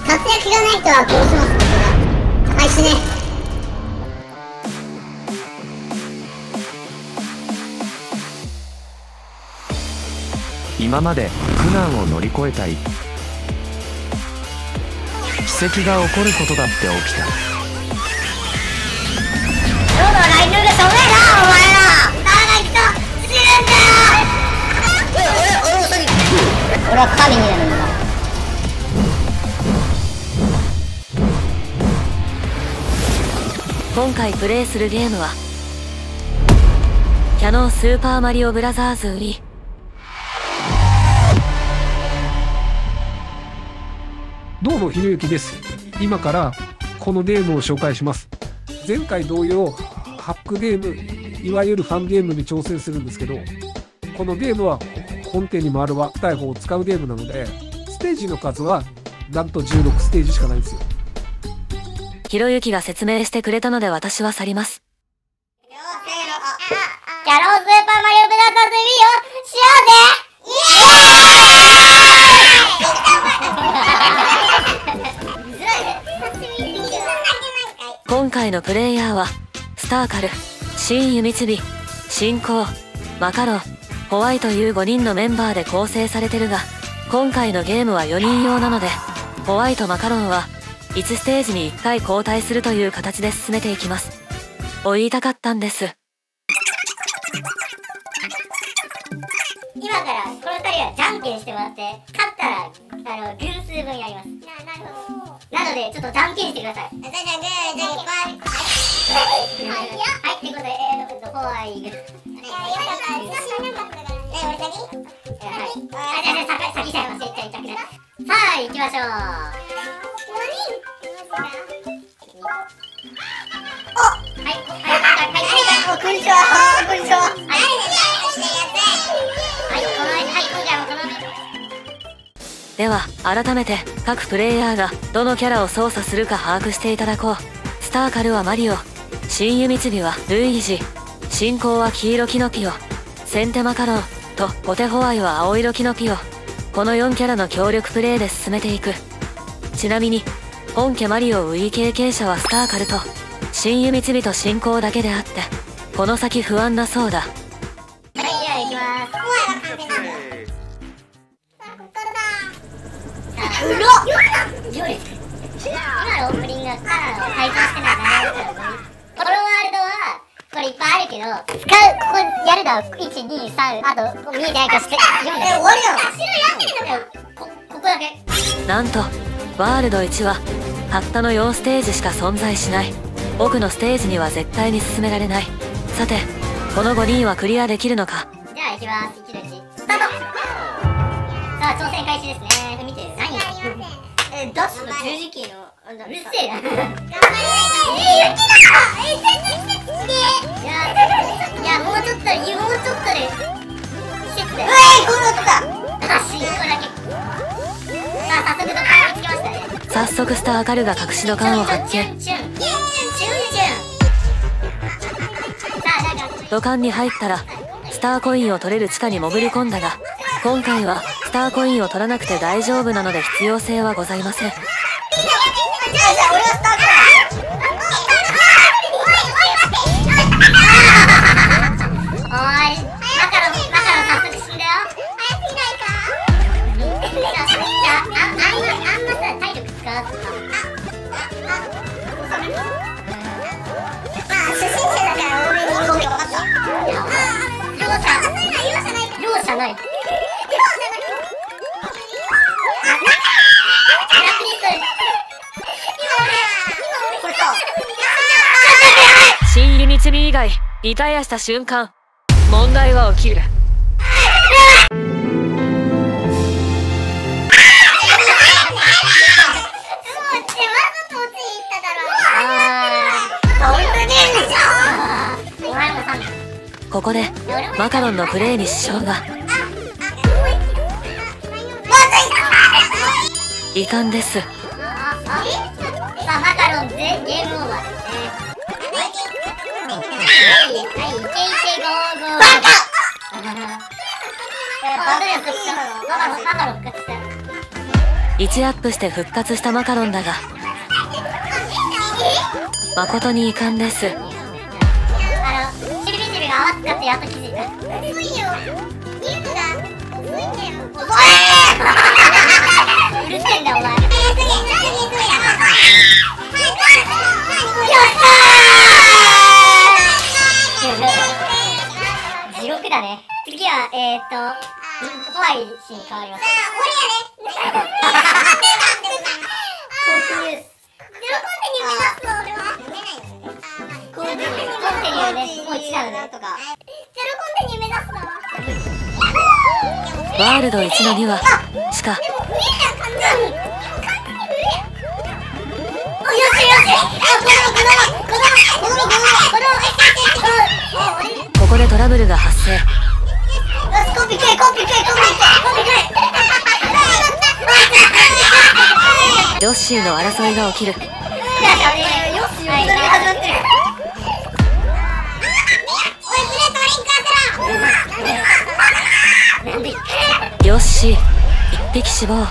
活躍がない人は殺します僕が。はい死ね。 今まで苦難を乗り越えたい。奇跡が起こることだって起きた。 今日のライブがしょぼいなお前ら。誰が行くと死ぬんだよ。俺は神になるんだ。 今回プレイするゲームはキャノンスーパーマリオブラザーズウィー。 どうもひろゆきです。今からこのゲームを紹介します。前回同様ハックゲーム、いわゆるファンゲームに挑戦するんですけど、このゲームは本編にもあるは大砲を使うゲームなので、ステージの数はなんと16ステージしかないんですよ。 ひろゆきが説明してくれたので私は去ります。 キャノンスーパーマリオブラザーズウィーをしようぜ。 今回のプレイヤーはスターカル、新湯みつび、新興、マカロン、ホワイという5人のメンバーで構成されてるが、今回のゲームは4人用なので、ホワイとマカロンは1ステージに1回交代するという形で進めていきます。言いたかったんです。 今からこの2人はじゃんけんしてもらって、勝ったら偶数分やります。なるほど。なのでちょっとじゃんけんしてください。じゃんけんぽい。はいってことでホワイグ。俺先？はい。じゃあ先しちゃいます。さあ行きましょう。こんにちは。こんにちは。 では改めて各プレイヤーがどのキャラを操作するか把握していただこう。スターカルはマリオ、新湯みつびはルイージ、新興は黄色キノピオ、先手マカロンと後手ホワイは青色キノピオ。この4キャラの協力プレイで進めていく。ちなみに本家マリオウィー経験者はスターカルと新湯みつびと新興だけであって、この先不安なそうだ。 はい、じゃあ行きます。黒っ！今のオープニングはカラーを改造してないからこのワールドはこれいっぱいあるけど、使うここやるのは1、2、3、あと見えてないからして4で終わりだろ。後ろやってるんだよ。ここだけ。 なんとワールド1はたったの4ステージしか存在しない。奥のステージには絶対に進められない。さてこの5人はクリアできるのか。 じゃあ行きます。1の1スタート。さあ挑戦開始ですね。見て何ダッシュの十字キーのうるせえな。頑張れないと。雪だ。全然季節すげえ。いやもうちょっとで季節だよ。この音だ。あ、信号だけ。さあ早速どっかに着きましたね。 早速スターカルが隠しの缶を発見。土管に入ったらスターコインを取れる地下に潜り込んだが、今回はスターコインを取らなくて大丈夫なので必要性はございません。新湯みつび以外リタイアした瞬間問題は起きる。ここでマカロンのプレーに支障が。遺憾です。 さあマカロンゲームオーバーですね。はい、イケイケゴーゴー。バカ！バカロン復活した。 1アップして復活したマカロンだが誠に遺憾です。 シルビジルが泡使ってやっと気づいた。遅いよ。見るのが遅いんだよ。遅い。うるせえんだよお前。地獄だね。次は怖いシーン変わります。俺やね。コンティニュース。ゼロコンティニュー目指すの俺は。コンティニューね。もう1なのね。とか。ゼロコンティニュー目指すの。 ワールド1の2はしかでも増えたら簡単に。簡単に増えや。およしよし。 ここでトラブルが発生。 コピーヨッシーの争いが起きる。 ヨッシーは始まってる。 ヨッシー1匹死亡。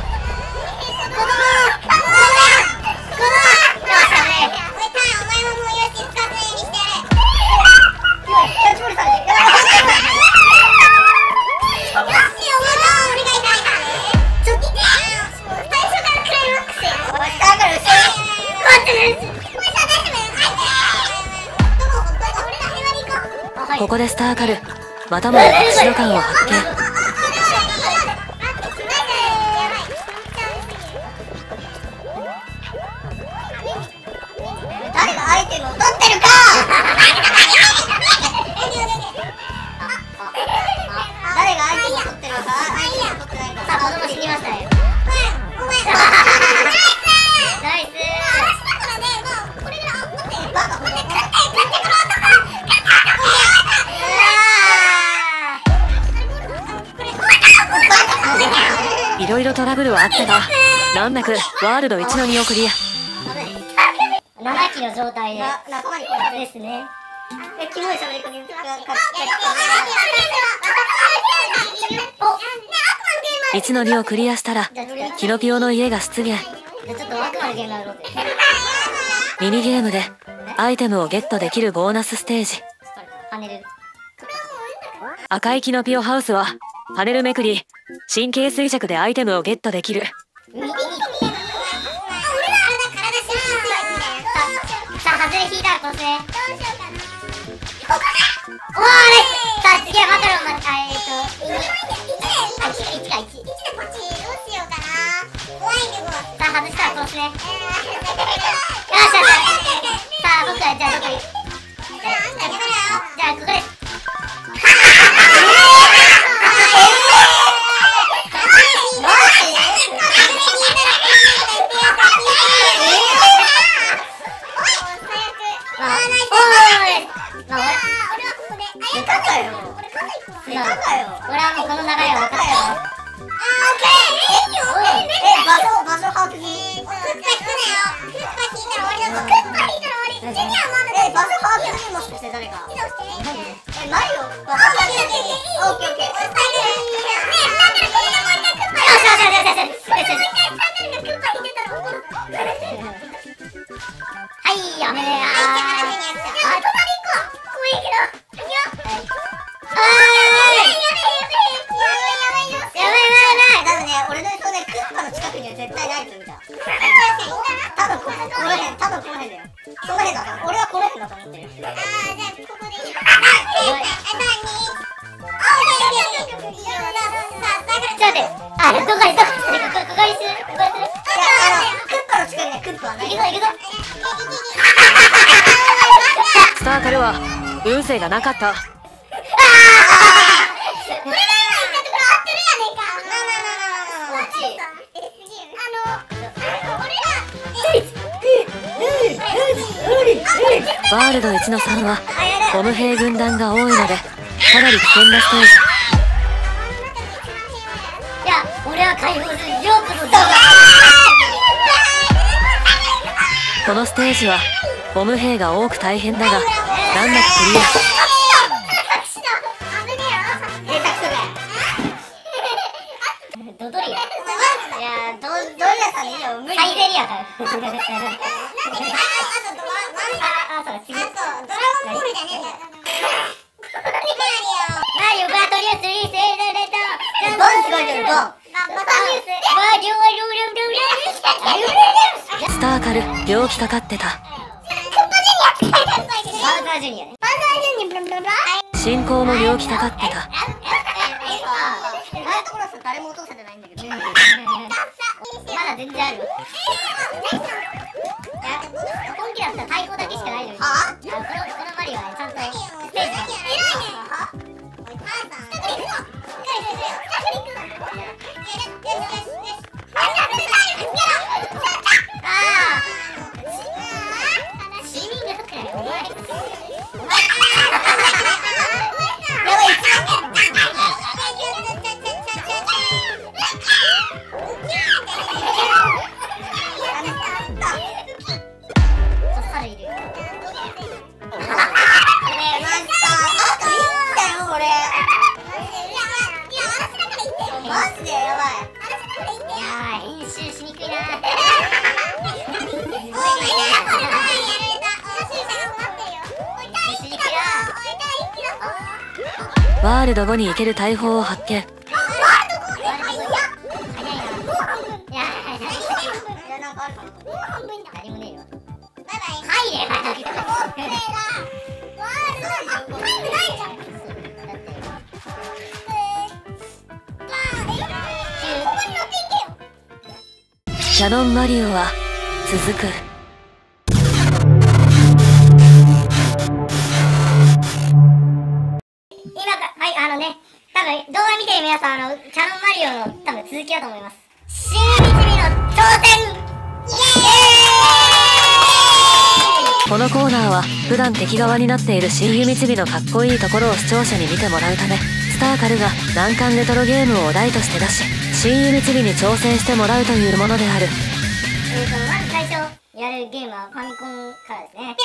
ここでスターカルまたもや後ろ感を発見。 誰がアイテムを取ってるか。誰がアイテムを取ってるか。さあ子供死にましたね。ナイス。 いろいろトラブルはあったが難なくワールド1の2をクリア。 7期の状態で仲間にこれですね。キモい喋りかけ 1の2をクリアしたらキノピオの家が出現。 じゃあちょっと悪魔のゲームやろうぜ。 ミニゲームでアイテムをゲットできるボーナスステージ。 パネル。 赤いキノピオハウスはパネルめくり神経衰弱でアイテムをゲットできる。 さあ外れ引いたらこうすね。おーあれ。さあ次はマカロン1か1。1でポチどうしようかな。怖いけど。さあ外したらこうすね。よしよし。さあ僕はじゃあどこに。じゃあここです。俺はもうこの流れは分かったよ。場所把握に。クッパ引くなよ。クッパ引いたら終わりだぞ。クッパ引いたら終わり。ジュニアもある。場所把握にもしかして誰か。マリオ。オッケーオッケー。ねえ、だからこれでもう一回クッパ。よし。クッパ引いてたら怒る。はい、やめねー。隣行こう。怖いけど。いくよ。やばい。多分ね、俺の予想でクッパの近くには絶対ないと見た。多分この辺だよ。この辺だ。俺はこの辺だと思ってる。じゃあここでいい。ちょっと待って。どこにする？ここにする？クッパの近くにはクッパはない。行くぞ。 スターカルは運勢がなかった。ワールド1の3はボム兵軍団が多いのでかなり危険なステージ。 いや、俺は解放する。ようこそどうぞ。 このステージはボム兵が多く大変だが難なくクリア。ドドリア。いや、ドドリアサイゼリアかよ。あ、そうだ、次。あと、ドラゴンボールじゃねえんだよ。マリオがとりあえずリースエレーター。ボンって書いてる、ボン。 スターカル病気かかってた。 バウザージュニアね。 進行も病気かかってた。 誰もお父さんじゃないんだけど。まだ全然あるよ。本気だったら大砲だけしかないのに。このマリオはね、ちゃんとステージが。 ワールド5に行ける大砲を発見。キャノンマリオは続く。 多分動画見てる皆さん、キャノンマリオの多分続きだと思います。新導の挑戦、イエーイ。 このコーナーは普段敵側になっている新弓チビのかっこいいところを視聴者に見てもらうため、スターカルが難関レトロゲームをお題として出し、新弓チビに挑戦してもらうというものである。 まず最初やるゲームはファミコンからですね。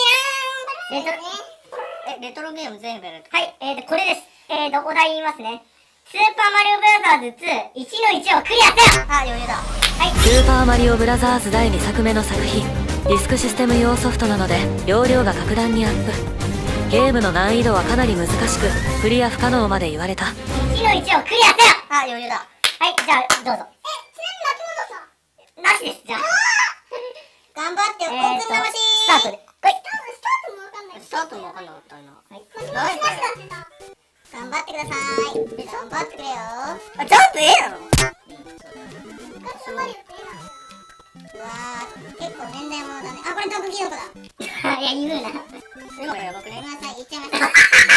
レトロゲーム全部やる。はい、これです。お題言いますね。スーパーマリオブラザーズ2、1の1をクリアせよ。あ、余裕だ。はい。 スーパーマリオブラザーズ第2作目の作品。ディスクシステム用ソフトなので、容量が格段にアップ。ゲームの難易度はかなり難しく、クリア不可能まで言われた。 1の1をクリアせよ。あ、余裕だ。はい、じゃあ、どうぞ。なしです、じゃあ。頑張って、おつなましスタートで。はい。スタートもわかんなかったな。はい。頑張ってください。頑張ってくれよ。あ、ジャンプ A なの？うわー、結構年代物だね。あ、これ毒キノコだ。いや、言うな。今やばくね。ごめんなさい、言っちゃいました。や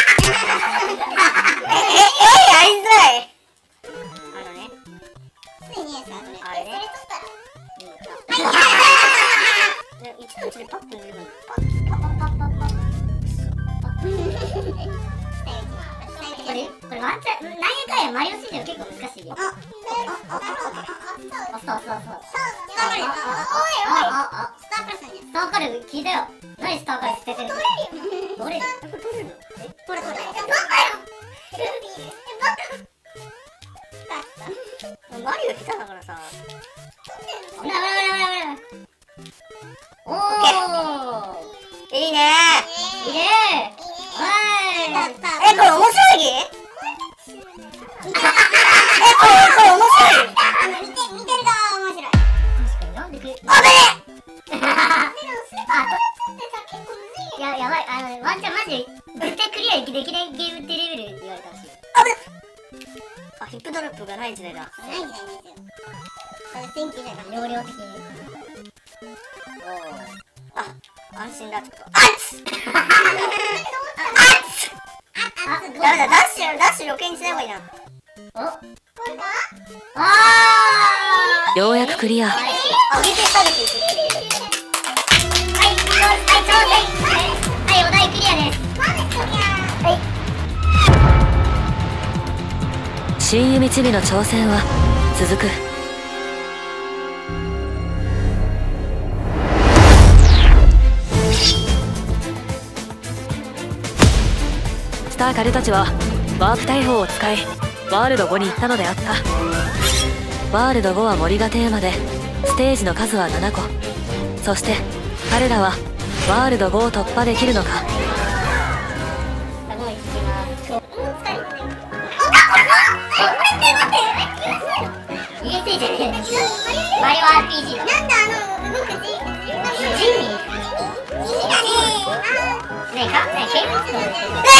りづらい。ね。ついにさ、あれね。1の1でパッと塗るの。これワンチャン、なんやかんやマリオシリーズ結構難しいよ。そう。スターカル聞いたよ。何スターカル捨ててるの？どれ？これ。マリオ下手だからさ。おー。いいね。これ面白い？これ面白い？見てる側は面白い。確かになんでくれ。あべね。いや、やばい。ワンちゃんマジで絶対クリアできないゲームってレベルって言われたらしい。あべ。あ、ヒップドロップがない時代だ。ない時代ですよ。これ天気だから容量的に。あ、安心だってこと。あっダメだ、ダッシュ余計にしない方がいいな。お、これか？ ようやくクリア。 上げて下げていく。はい、挑戦。はい、お題クリアです。はい。 新弓チビの挑戦は続く。スターカルたちはワープ大砲を使いワールド5に行ったのであった。ワールド5は森がテーマでステージの数は7個。そして彼らはワールド5を突破できるのか。 マリオ RPG だ。なんだジンミー。ねえかねえケーブルつの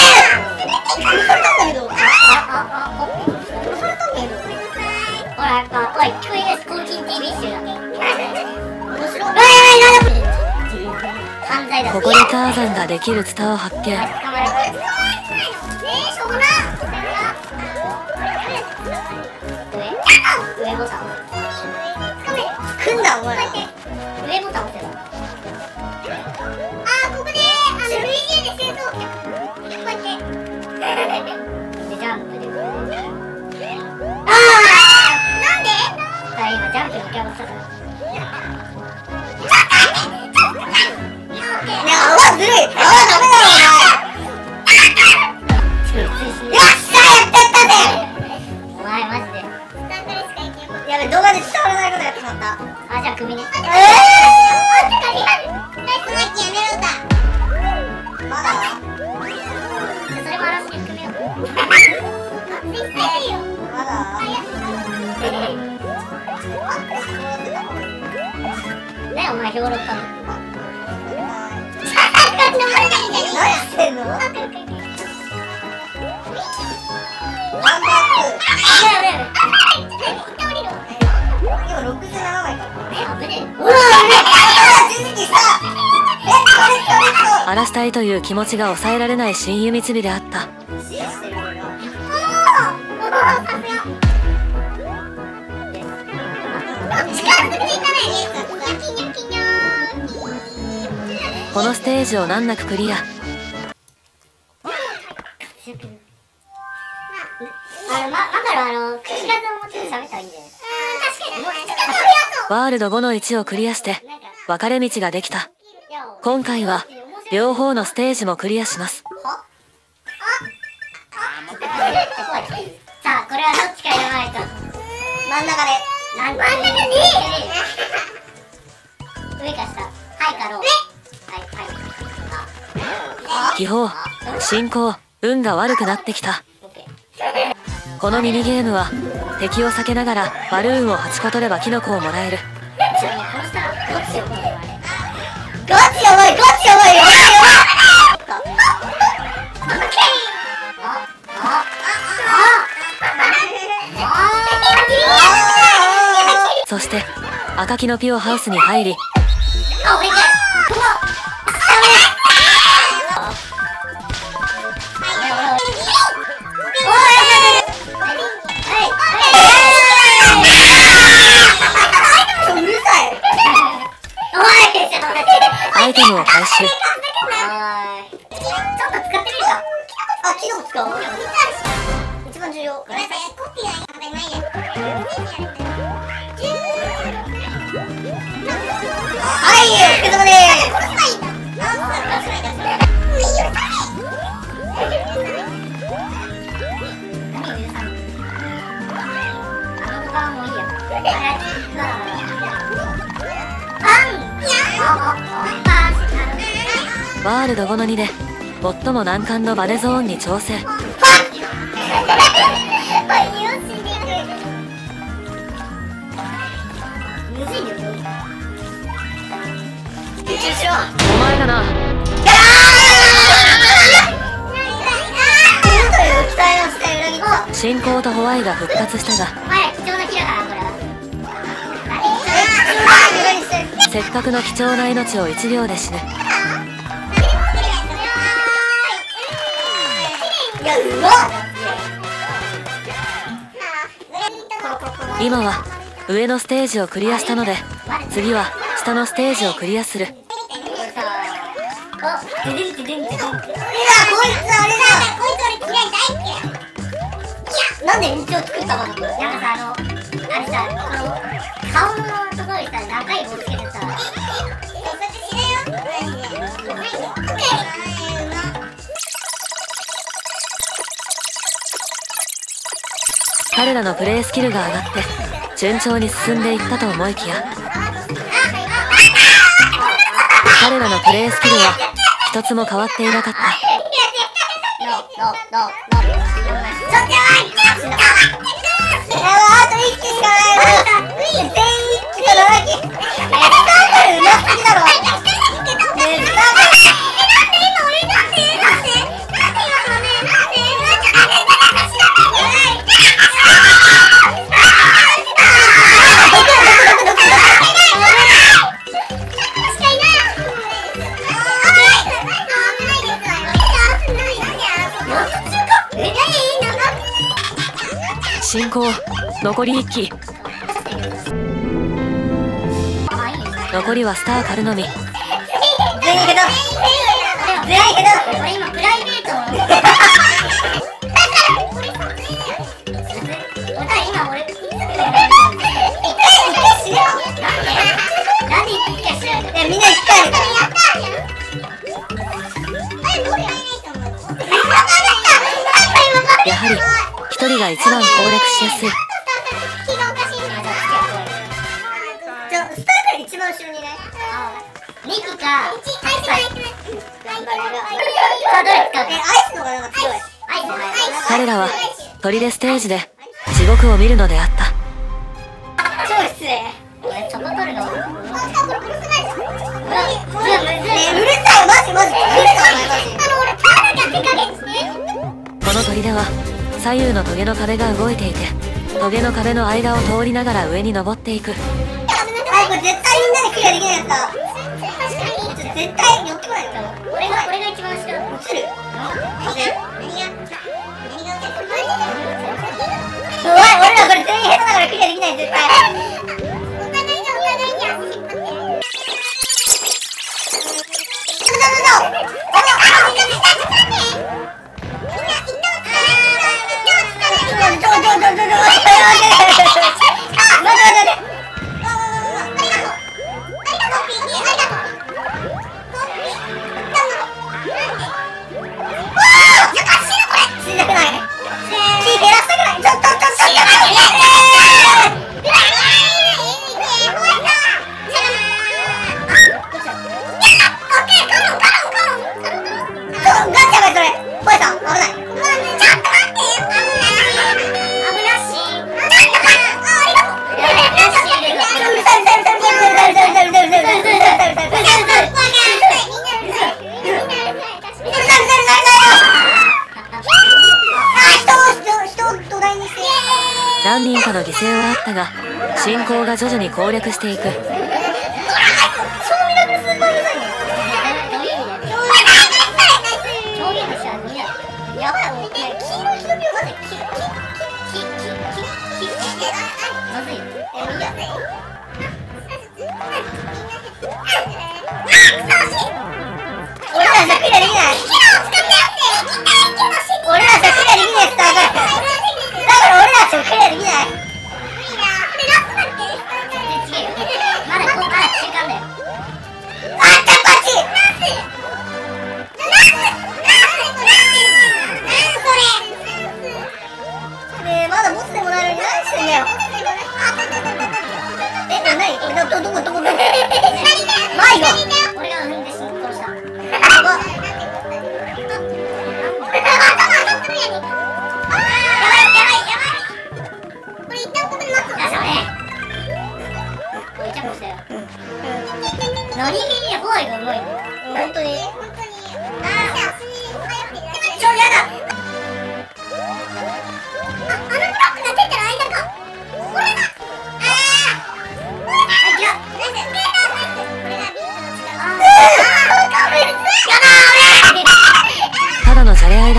ほらやっぱおい聞こえないスコーキン TV 集だ。面白い。犯罪だ。 ここにターザンができるツタを発見。 捕まえる。しょうがない。上ボタン。組んだお前。上ボタン押せば。ここでルイージで戦争。こうやって。でジャンプで。なんで？今ジャンプに浮き上がったから。ずるい。ダメだろお前。よっしゃやってったぜ。お前マジで。やべ動画で伝わらないことやってしまった。じゃあ首ね。ナイスマッキーやめろだ。まだそれもあらすじ含めよう。まだねお前評論家の何してんの？今67枚か。危ねえ。 荒らしたいという気持ちが抑えられない新弓つびであった。このステージを難なくクリア。ワールド5の1をクリアして分かれ道ができた。今回は両方のステージもクリアします。 さあこれはどっちか選ばないと。真ん中で。真ん中ね上か下。はいかロー。 気泡、進行、運が悪くなってきた。このミニゲームは敵を避けながらバルーンを8個取ればキノコをもらえる。 ガチやばい。 そして赤キノピオハウスに入り、アイテムを回収。 ちょっと使ってみるか。キノコ使おう。一番重要。コピーはないや。はい、お疲れ様です。 ワールド5の2で最も難関のバネゾーンに挑戦。お前だな。進行とホワイが復活したが、せっかくの貴重な命を1秒で死ぬ。今は上のステージをクリアしたので、次は下のステージをクリアする。 なんで道を作ったかな。なんかさあれさ顔のところにさ長い棒つけてさ。 彼らのプレイスキルが上がって順調に進んでいったと思いきや、彼らのプレイスキルは一つも変わっていなかった。 あと1機しかない。全員1機だろ。スターカルうますぎだろ。 進行残り1機。残りはスターカルのみ。 全員けど俺今プライベート今俺なんで一回しろ。みんな一回やはり一人が一番攻略しやすい。 スターカル一番後ろにいない？2機か彼らは砦ステージで地獄を見るのであった。 超失礼。俺チョコ取るのうるさいマジこの砦は左右のトゲの壁が動いていて、トゲの壁の間を通りながら上に登っていく。 これ絶対みんなでクリアできないやつだ。絶対寄ってこないよ。俺が一番後ろ。映る？おい、俺らこれ全員下手だからクリアできない絶対。お互いに足引っ張って。 何人かの犠牲はあったが、進行が徐々に攻略していく。 何気に怖いがうまいの。本当に。超やだ。あのブロックが出てる間か。これだ。 ただのじゃれ合いだった。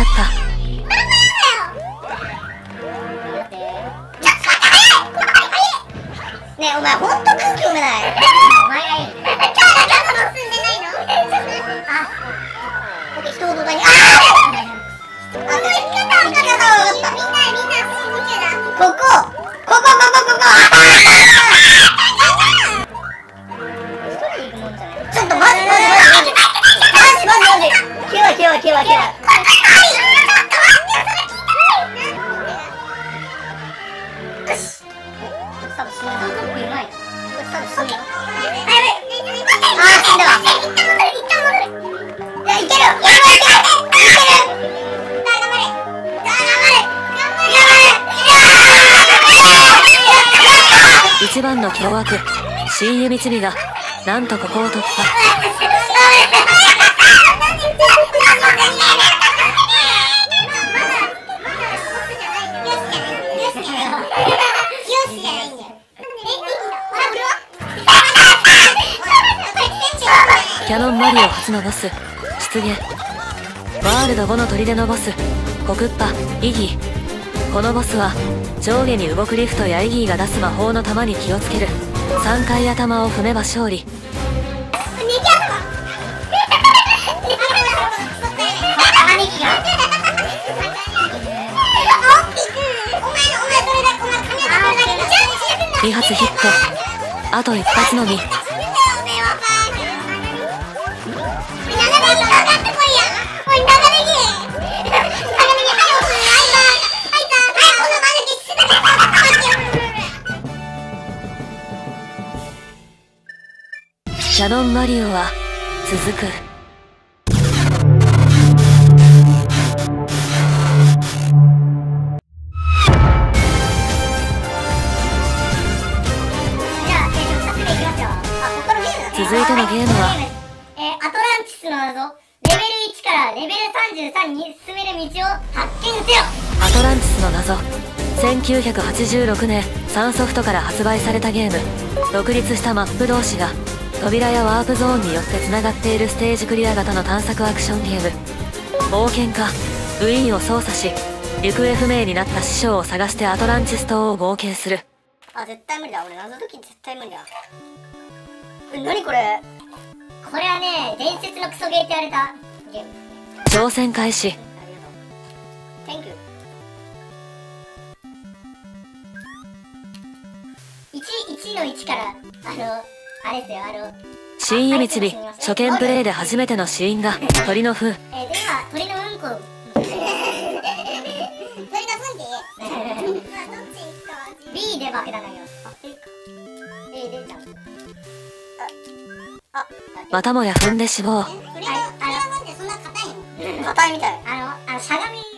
ねえお前ほんと空気読めない。お前がいい。今日だけも住んでないの？あ、僕人を土台に。生き方分かった。みんなここ。一人で行くもんじゃない。ちょっとマジ。キワ。 大悪新弓つみがなんとここを突破。キャノンマリオ初のボス出現。ワールド5の砦のボスコクッパイギー。このボスは上下に動くリフトやイギーが出す魔法の玉に気をつける。3回頭を踏めば勝利。2発ヒット、あと1発のみ。キャノンマリオは続く。続いてのゲームはアトランティスの謎。レベル1からレベル33に進める道を発見せよ。 アトランティスの謎、1986年サンソフトから発売されたゲーム。独立したマップ同士が扉やワープゾーンによってつながっているステージクリア型の探索アクションゲーム。冒険家ウィーンを操作し、行方不明になった師匠を探してアトランティス島を冒険する。 あ、絶対無理だ。俺謎解き絶対無理だ。何これ。これはね、伝説のクソゲーって言われたゲーム。 挑戦開始。 ありがとう。Thank you。1の1からあれですよ、 新弓つび初見プレイで初めてのシーンが鳥の糞。 では鳥のうんこ鳥の糞でB で爆弾投げます。A でじゃん。 またもや踏んで死亡。 そんな硬いみたい。しゃがみ。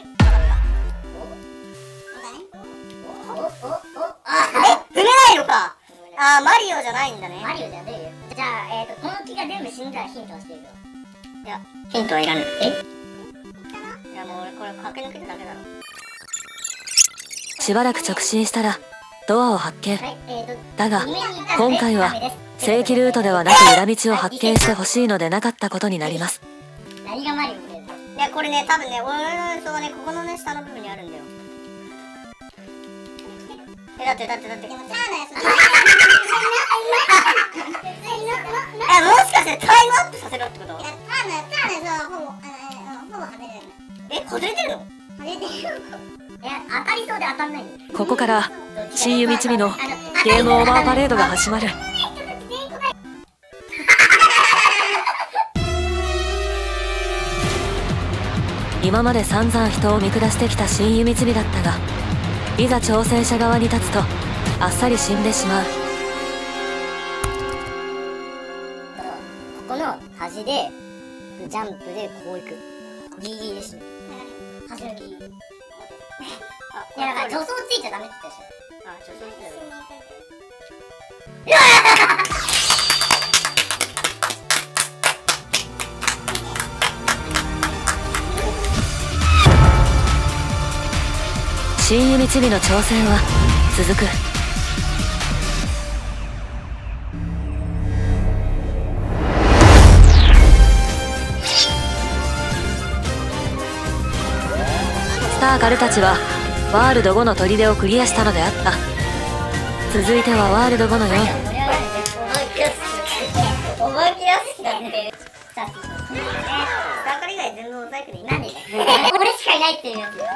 踏めないのか。あ、マリオじゃないんだね。マリオじゃねえよ。じゃあ、この木が全部死んだらヒントをしていくよ。いや、ヒントはいらぬ。いや、もう俺これ駆け抜けただけだろ。 しばらく直進したらドアを発見。 はい、 だが今回は正規ルートではなく裏道を発見してほしいのでなかったことになります。 何がマリオですか。いや、これね、多分ね、俺の予想はね、ここのね、下の部分にあるんだよ。だって。もしかしてタイムアップさせろってこと？いや、ターンほぼ外れる。外れてるの？外れてる。当たりそうで当たんない。 ここから新弓つびのゲームオーバーパレードが始まる。今まで散々人を見下してきた新弓つびだったが、いざ挑戦者側に立つとあっさり死んでしまう。 ここの端でジャンプでこういく。ギリギリですね。端のギリギリ。いや、だから助走ついちゃダメって言ったでしょ。あ、助走ついちゃダメ。 新弓つびの挑戦は続く。スターガルたちはワールド5の砦をクリアしたのであった。続いてはワールド5の4。 覚えきやすいだね。スターカル以外全部モザイクでいい。なんで俺しかいないっていうやつ。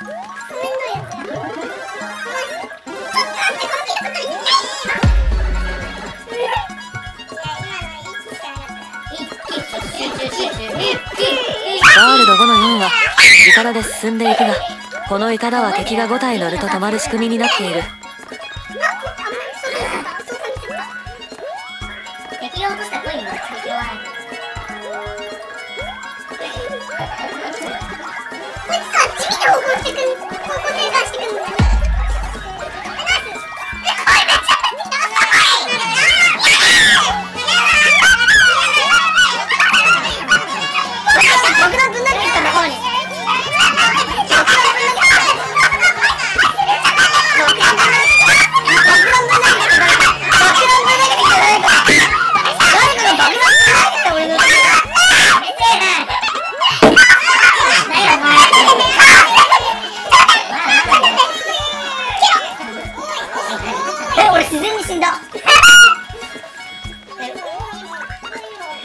ワールド5の4はイカダで進んでいくが、このイカダは敵が5体乗ると止まる仕組みになっている。 敵が落としたコインも敵はない。こいつさ、地味な方向転換してくんの。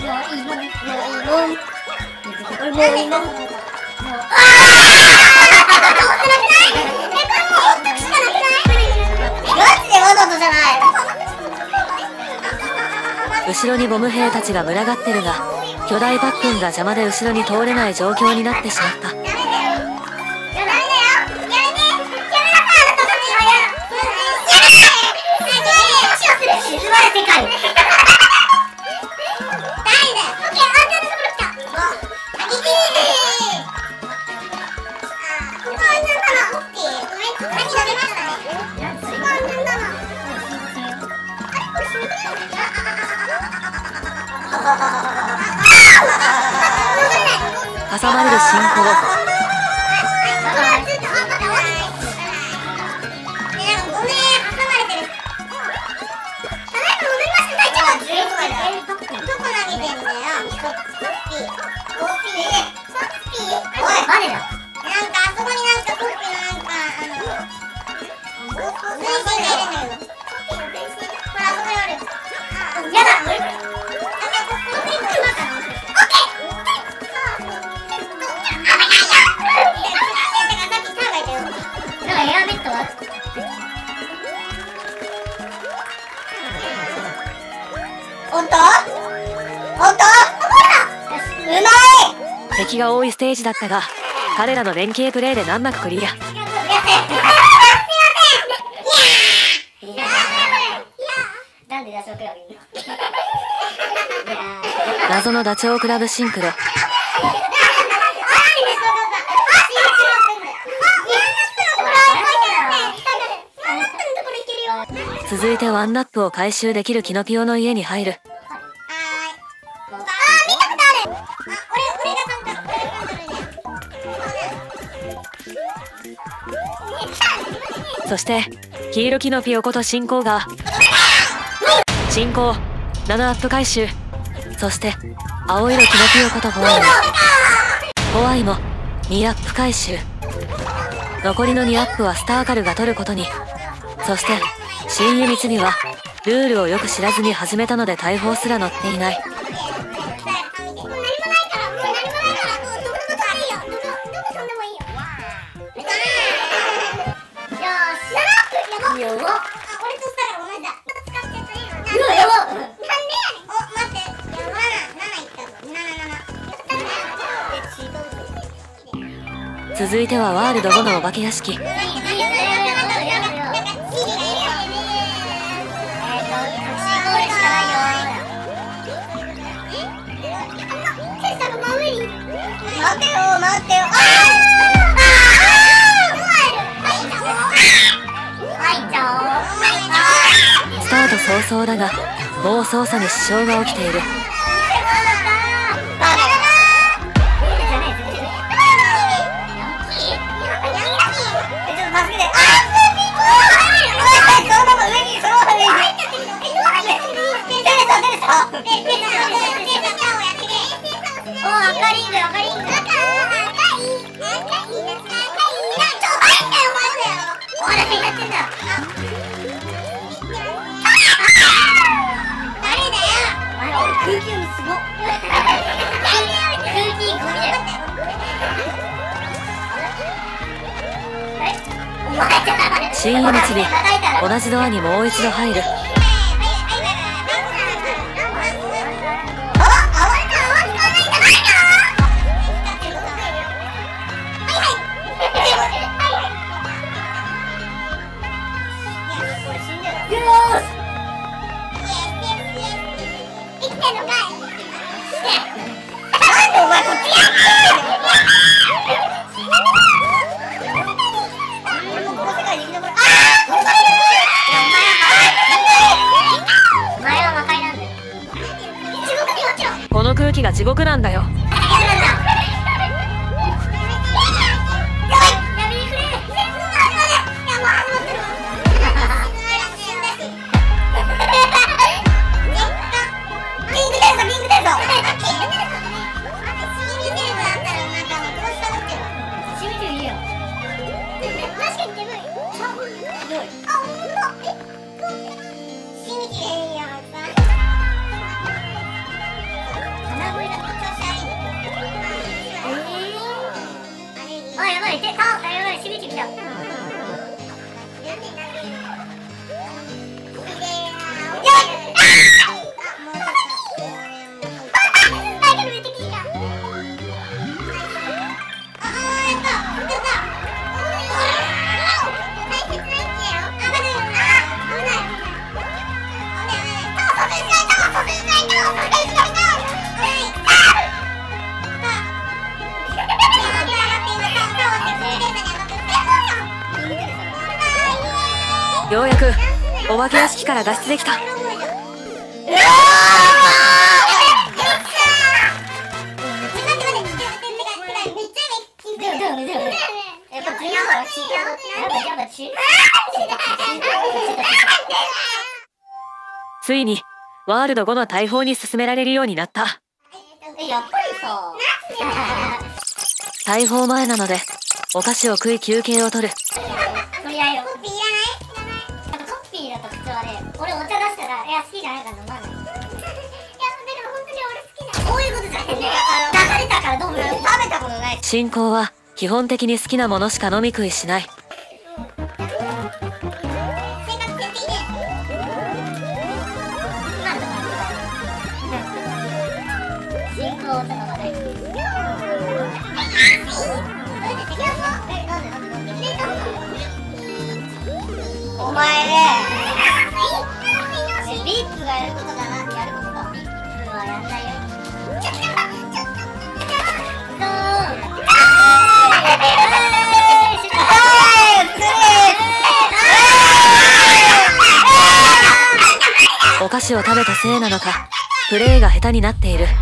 後ろにボム兵たちが群がってるが、巨大パックンが邪魔で後ろに通れない状況になってしまった。挟まれる進行。敵が多いステージだったが、彼らの連携プレーで難なくクリア。謎のダチョウ倶楽部シンクロ。続いてワンナップを回収できるキノピオの家に入る。そして黄色キノピオこと進行が進行7アップ回収。そして青色キノピオことホワイもホワイも2アップ回収。残りの2アップはスターカルが取ることに。そして新湯光美はルールをよく知らずに始めたので大砲すら乗っていない。続いてはワールド5のお化け屋敷。スタート早々だが、もう操作に支障が起きている。新湯光美、同じドアにもう一度入る。この空気が地獄なんだよ。 ようやくお化け屋敷から脱出できた。ついにワールド5の大砲に進められるようになった。 やっぱりさ、 大砲前なのでお菓子を食い休憩を取る。 とりあえずコッピーいらない？コッピーだと普通はね、俺お茶出したら、いや好きじゃないから飲まない。いやだけど本当に俺好きじゃない。そういうことじゃないね。出されたからどうも食べたことない。 進行は基本的に好きなものしか飲み食いしない。 お前ね、ビップがやることだな、やることか。ビップはやんないよ。 お菓子を食べたせいなのか、プレイが下手になっている。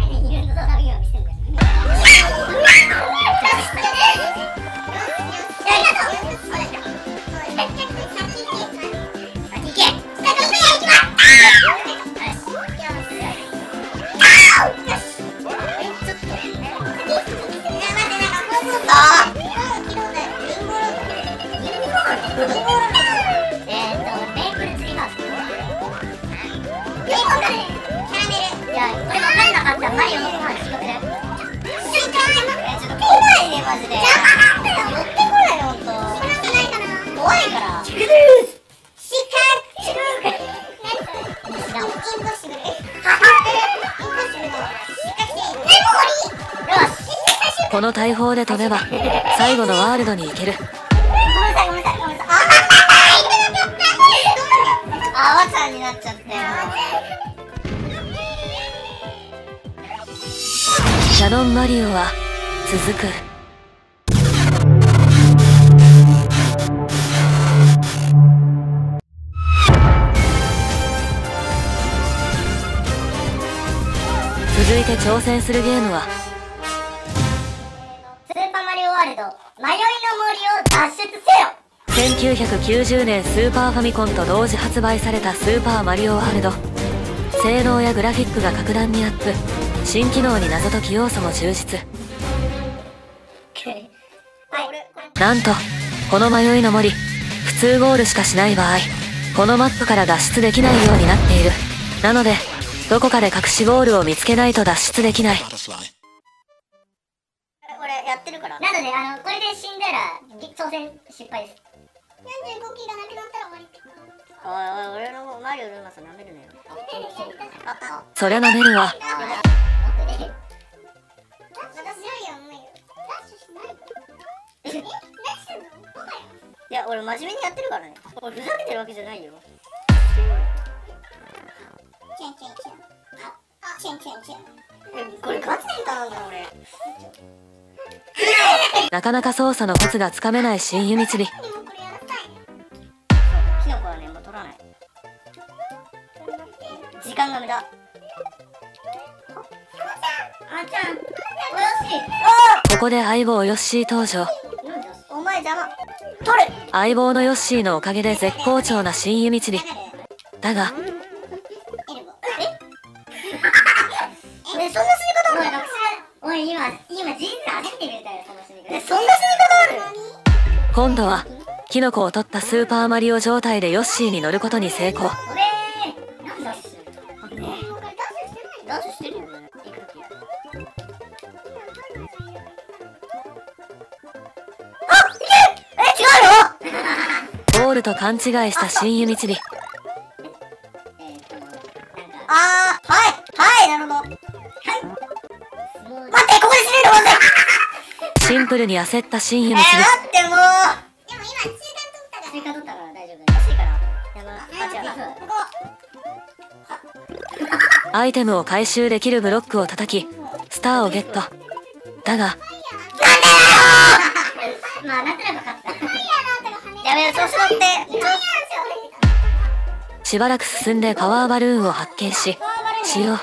この大砲で飛べば最後のワールドに行ける。 あわちゃんになっちゃったよ。 キャノンマリオは続く。続いて挑戦するゲームはスーパーマリオワールド迷いの森を脱出せよ。 1990年スーパーファミコンと同時発売されたスーパーマリオワールド。性能やグラフィックが格段にアップ、新機能に謎解き要素も充実。なんとこの迷いの森、普通ゴールしかしない場合このマップから脱出できないようになっている。なのでどこかで隠しゴールを見つけないと脱出できない。 俺やってるから。なのでこれで死んだら挑戦失敗です。45キーがなくなったら終わり。おい、俺のマリオルーマさん舐めるなよ。 そりゃ舐めるわ。 いや、俺真面目にやってるからね。俺ふざけてるわけじゃないよ。これガチで頼んだ俺。 なかなか操作のコツがつかめない新弓釣り。 キノコはね、もう取らない。時間が無駄。あちゃん、およし。 ここで相棒ヨッシー登場。 お前邪魔。取る。 相棒のヨッシーのおかげで絶好調な新弓釣り。だがそんな死に方ある？おい、今人生初めて見たよ、そんな死に方。そんな死に方ある？ 今度はキノコを取ったスーパーマリオ状態でヨッシーに乗ることに成功。 何ダッシュ？ダッシュしてるよね。 ゴールと勘違いした新弓釣り。 はい、なるほど。はい。待って、ここで死ねると思って。 シンプルに焦った新弓釣り。 待ってもう。でも今中間取ったから大丈夫。欲しいから。 アイテムを回収できるブロックを叩きスターをゲット。だがまあなんとなく勝った。やめよ、調子乗って。 しばらく進んでパワーバルーンを発見し使用。 こ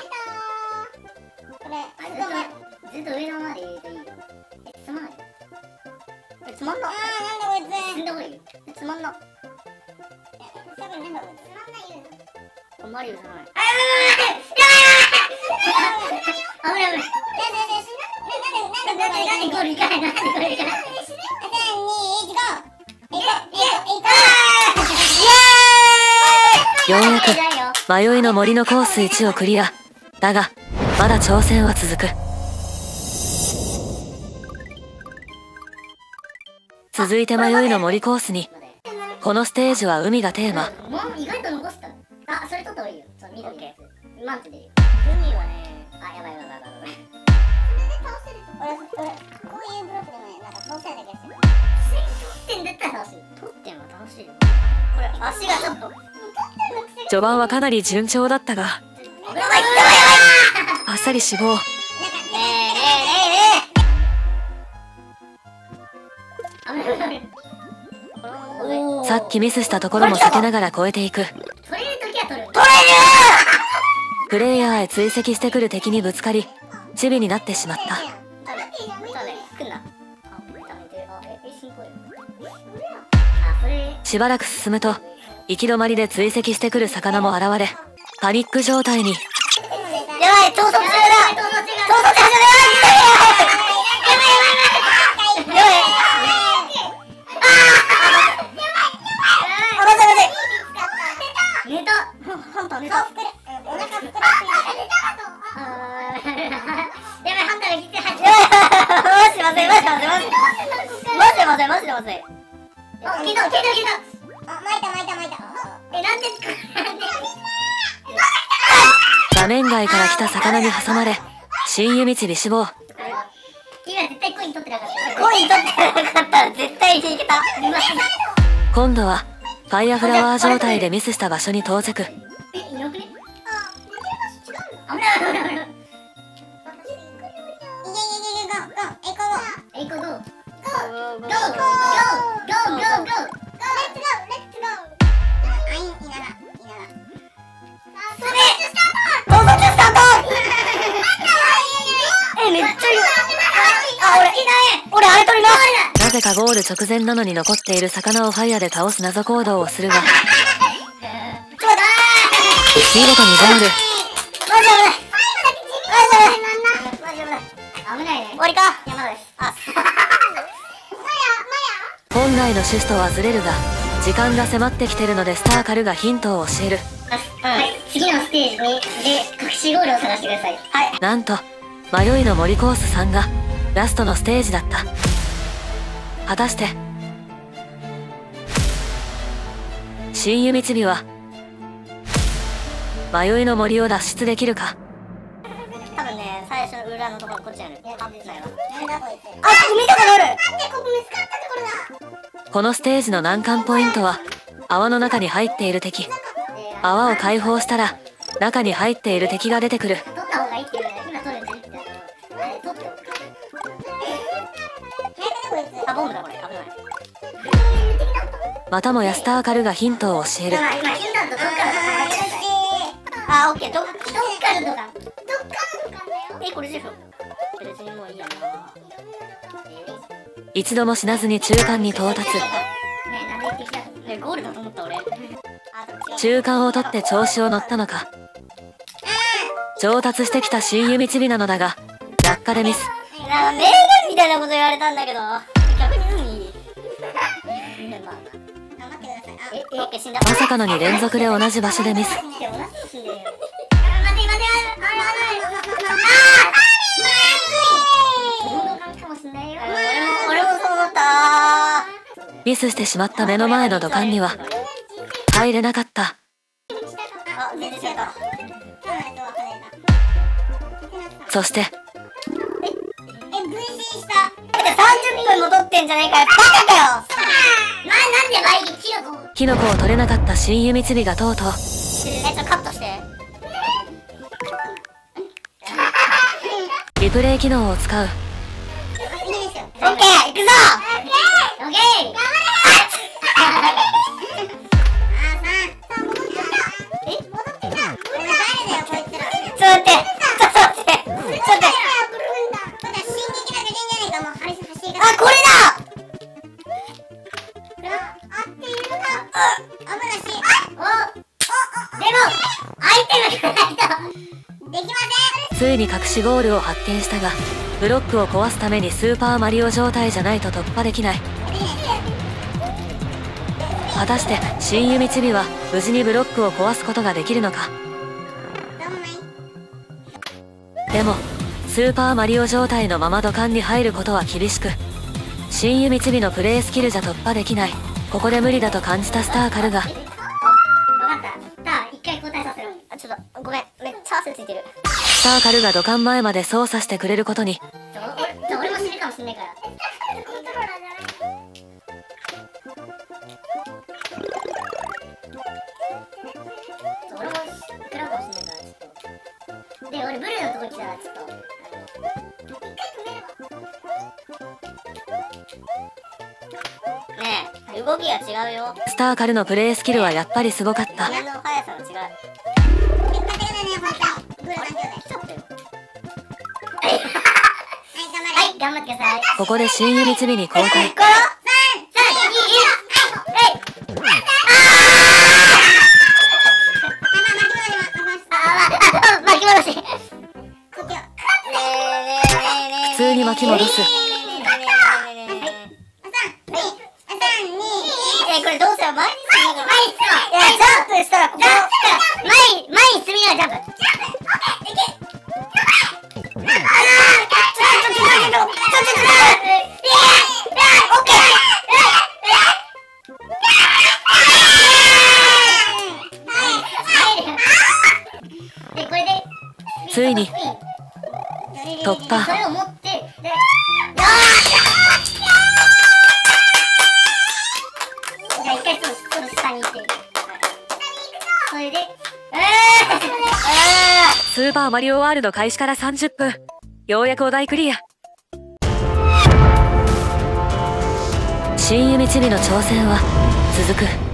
れずっと上のまで入れるといいよ。つまんない。これつまんな。なんだこいつ。死んだ方がいいよ。つまんな。多分なんだこいつ。つまんないよ。これマリオじゃない。危ない危ない。なんでゴールいかないの。なんでゴールいかないの。 ようやく迷いの森のコース1をクリア。だがまだ挑戦は続く。続いて迷いの森コースに。このステージは海がテーマ。 意外と残した。あ、それ取った方がいいよ。そう、緑のやつ。マンチ出るよ。海はね、あ、やばい。俺、こういうブロックでもね、なんか倒せない気がする。取ってんだったら楽しい。取ってんは楽しいよ。これ、足がちょっと。 序盤はかなり順調だったが、あっさり死亡。さっきミスしたところも避けながら越えていく。 取れるときは取る。 プレイヤーへ追跡してくる敵にぶつかりチビになってしまった。しばらく進むと行き止まりで追跡してくる魚も現れパニック状態に。 やばい、逃走中だ。寝た。ハンター寝た。お腹膨らすぎて。やばい、ハンターが来て入って。マジでまずい。聞いた。あ、巻いた。なんで画面外から来た魚に挟まれ新湯道死亡。 今絶対コイン取ってなかったら絶対にいけた。 今度はファイアフラワー状態でミスした場所に到着。 いなくね？危ない。エイコゴー。めっちゃいい。俺あれ取ります。 なぜかゴール直前なのに残っている魚をファイアで倒す謎行動をするが見事にゴール。 危ないね。終わりか。山田です。 本来の趣旨とはずれるが時間が迫ってきてるのでスターカルがヒントを教える。 はい、次のステージで隠しゴールを探してください。はい。 なんと迷いの森コース3がラストのステージだった。果たして新湯道美は迷いの森を脱出できるか。 多分ね、最初の裏のところこっちある。あ、ここ見たことある。なんでここ見つかったところだ。 このステージの難関ポイントは泡の中に入っている敵。泡を解放したら中に入っている敵が出てくる。 取った方がいいっていうね。今取るんじゃなくて、取っておく。あ、ボムだこれ。危ない。 またもやスターカルがヒントを教える。 今ヒントだとどっからとか。あ、オッケー。どっからとか。これでしょ。別にもういいやな。 一度も死なずに中間に到達。 ゴールだと思った俺。 中間を取って調子を乗ったのか。上達してきた新湯道美なのだが落下でミス。 名言みたいなこと言われたんだけど逆に海。 まさかの2連続で同じ場所でミス。ミスしてしまった目の前の土管には入れなかった。そして 30分も取ってんじゃないかよ。バカかよ。なんで倍キノコを取れなかった新湯道美がとうとう。 カットして。 リプレイ機能を使う。 オッケー、行くぞ。オッケー。 待って。ちょっと待って。ちょっと待って。あ、これだ。でもアイテムがないとできません。 ついに隠しゴールを発見したが、ブロックを壊すためにスーパーマリオ状態じゃないと突破できない。果たして新弓チビは無事にブロックを壊すことができるのか。でもスーパーマリオ状態のまま土管に入ることは厳しく、新弓チビのプレイスキルじゃ突破できない。ここで無理だと感じたスターカルが、 分かった。一回交代させろ。ちょっとごめん、めっちゃ汗ついてる。 スターカルが土管前まで操作してくれることに。 俺も死ぬかもしんないから。俺も食らうかもしんないから、ちょっと。で、俺ブルーのとこ来たらちょっとねえ、動きが違うよ。 スターカルのプレイスキルはやっぱりすごかった。 目の速さが違う。はい、頑張ってください。 ここで新弓チビに交代。 巻き戻し。 普通に巻き戻す。 これどうしたら前に進むの？いや、ジャンプしたらここ前に進みながらジャンプ。 ついに突破。 それを持ってで、じゃあ一回ちょっと下に行ってみて。それでスーパーマリオワールド開始から30分。ようやくお題クリア。新弓チビの挑戦は続く。